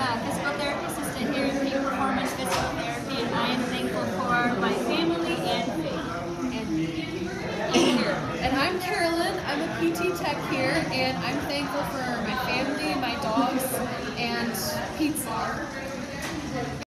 physical therapy assistant here at Peak Performance Physical Therapy, and I am thankful for my family and faith. And I'm Carolyn. I'm a PT tech here, and I'm thankful for my family, my dogs, and pizza.